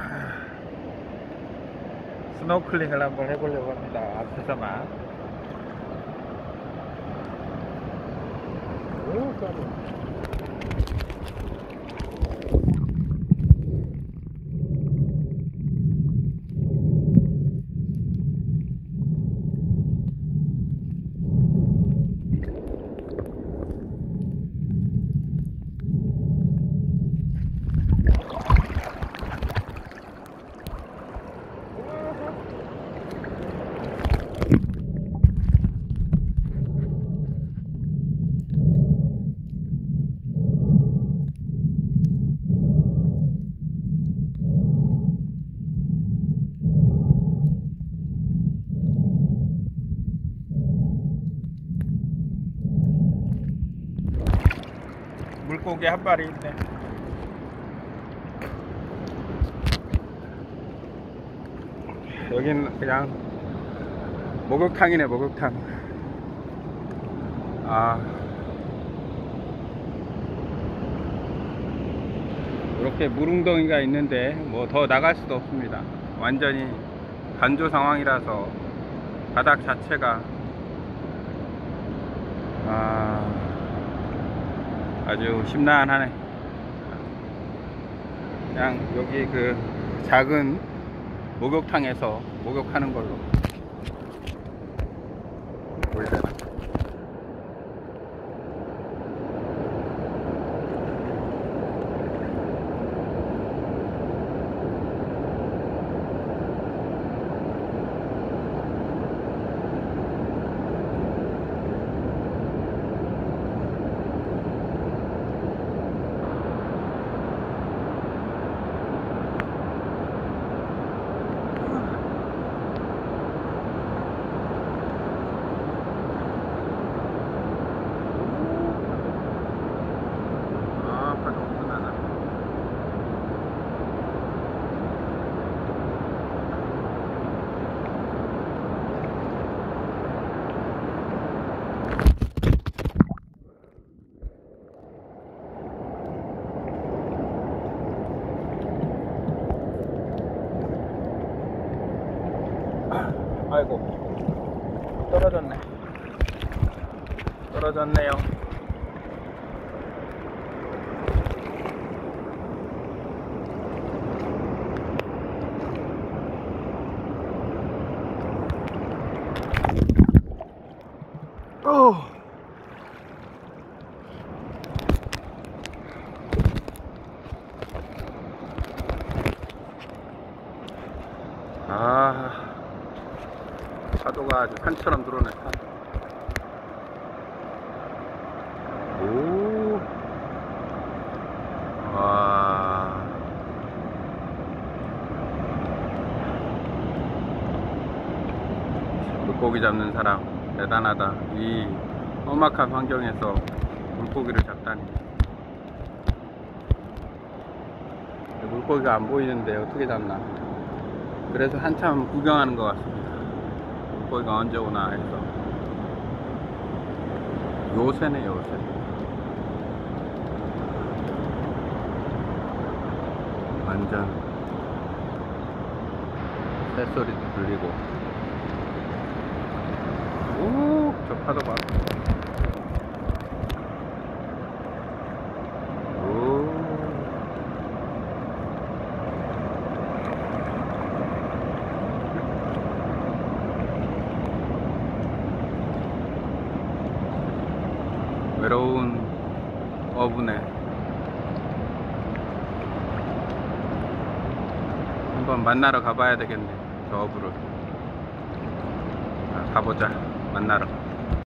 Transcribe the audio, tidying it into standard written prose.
스노클링을 한번 해보려고 합니다. 앞에서만. 오, 까비. 물고기 한 마리 있네. 여기는 그냥 목욕탕이네, 목욕탕. 이렇게 물웅덩이가 있는데 뭐 더 나갈 수도 없습니다. 완전히 간조 상황이라서 바닥 자체가 아주 심란하네. 그냥 여기 그 작은 목욕탕에서 목욕하는 걸로 보이잖아. 아이고, 떨어졌네요. 파도가 아주 산처럼 들어오네. 오, 와, 물고기 잡는 사람 대단하다. 이 험악한 환경에서 물고기를 잡다니. 물고기가 안 보이는데 어떻게 잡나. 그래서 한참 구경하는 것 같습니다. 물고기가 언제 오나 해서. 요새네, 요새. 완전 새소리도 들리고. 오, 저 파도 봐. 외로운 어부네. 한번 만나러 가봐야 되겠네, 저 어부를. 가보자, 만나러.